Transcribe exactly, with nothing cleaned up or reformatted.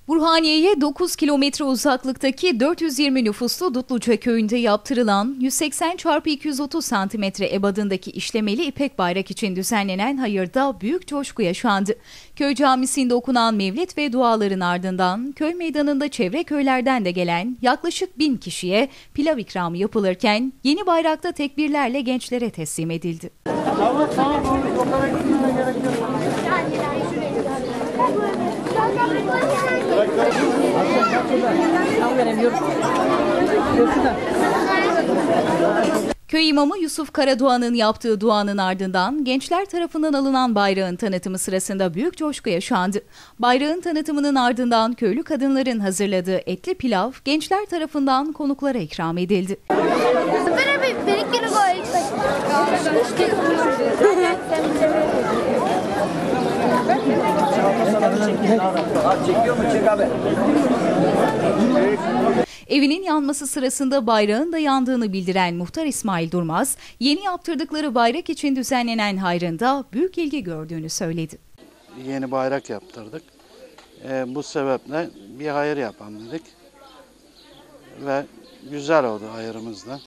Burhaniye'ye dokuz kilometre uzaklıktaki dört yüz yirmi nüfuslu Dutluca köyünde yaptırılan yüz seksen çarpı iki yüz otuz santimetre ebadındaki işlemeli ipek bayrak için düzenlenen hayırda büyük coşku yaşandı. Köy camisinde okunan mevlid ve duaların ardından köy meydanında çevre köylerden de gelen yaklaşık bin kişiye pilav ikramı yapılırken yeni bayrakta tekbirlerle gençlere teslim edildi. Tamam, tamam, Köy imamı Yusuf Karadoğan'ın yaptığı duanın ardından gençler tarafından alınan bayrağın tanıtımı sırasında büyük coşku yaşandı. Bayrağın tanıtımının ardından köylü kadınların hazırladığı etli pilav gençler tarafından konuklara ikram edildi. Evinin yanması sırasında bayrağın da yandığını bildiren Muhtar İsmail Durmaz, yeni yaptırdıkları bayrak için düzenlenen hayrında büyük ilgi gördüğünü söyledi. Yeni bayrak yaptırdık. E, bu sebeple bir hayır yapalım dedik ve güzel oldu hayırımızda.